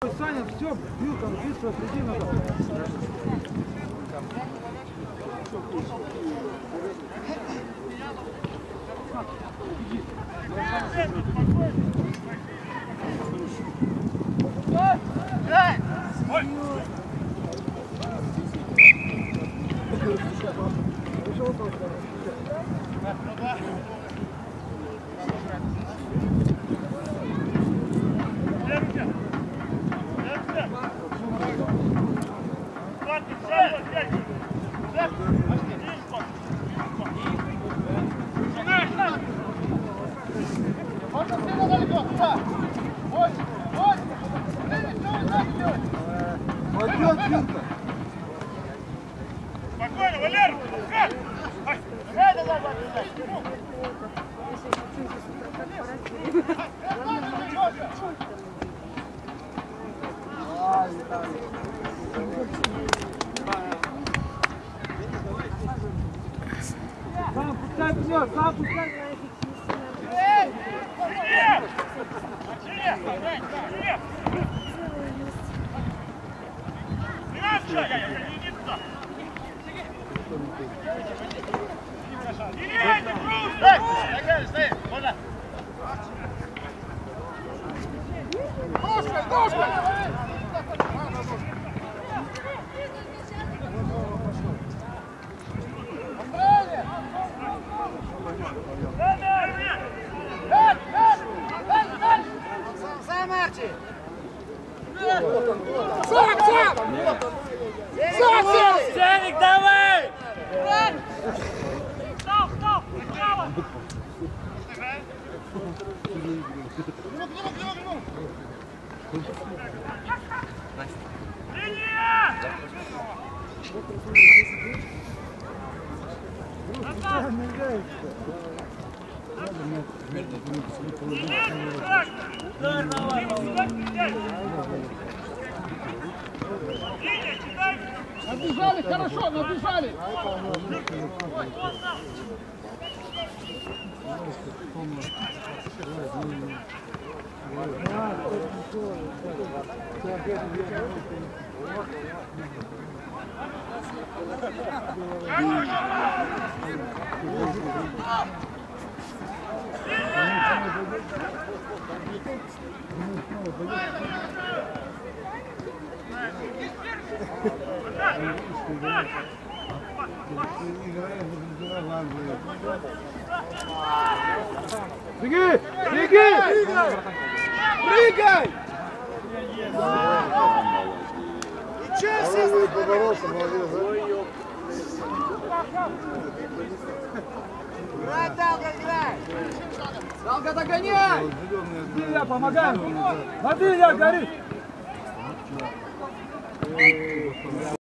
Ой, Саня, все, бил там, быстро, приди назад. Спокойно, Валер! Сам пускай бьет, сам пускай. Сеник, давай! Стоп, стоп! Справа! Набежали, хорошо, набежали! Беги! Беги! Прыгай! Ничего себе! Поборолся, молодец, да? Играй, Далга, играй! Далга, догоняй! Илья, помогаем! Воды, Илья, горит!